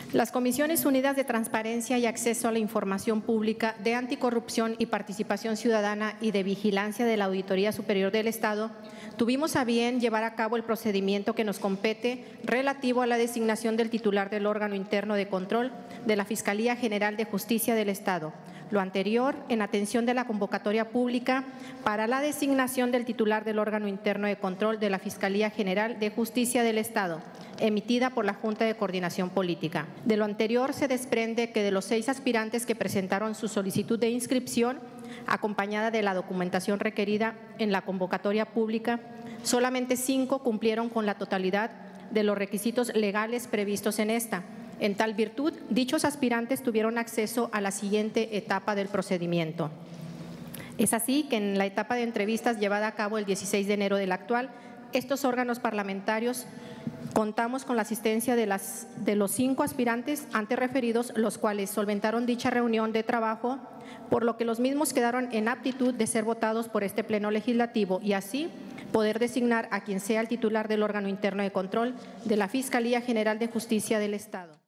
Las Comisiones Unidas de Transparencia y Acceso a la Información Pública, de Anticorrupción y Participación Ciudadana y de Vigilancia de la Auditoría Superior del Estado tuvimos a bien llevar a cabo el procedimiento que nos compete relativo a la designación del titular del órgano interno de control de la Fiscalía General de Justicia del Estado. Lo anterior, en atención de la convocatoria pública para la designación del titular del órgano interno de control de la Fiscalía General de Justicia del Estado, emitida por la Junta de Coordinación Política. De lo anterior se desprende que de los 6 aspirantes que presentaron su solicitud de inscripción, acompañada de la documentación requerida en la convocatoria pública, solamente 5 cumplieron con la totalidad de los requisitos legales previstos en esta. En tal virtud, dichos aspirantes tuvieron acceso a la siguiente etapa del procedimiento. Es así que en la etapa de entrevistas llevada a cabo el 16 de enero del actual, estos órganos parlamentarios contamos con la asistencia de los 5 aspirantes antes referidos, los cuales solventaron dicha reunión de trabajo, por lo que los mismos quedaron en aptitud de ser votados por este Pleno Legislativo y así poder designar a quien sea el titular del órgano interno de control de la Fiscalía General de Justicia del Estado.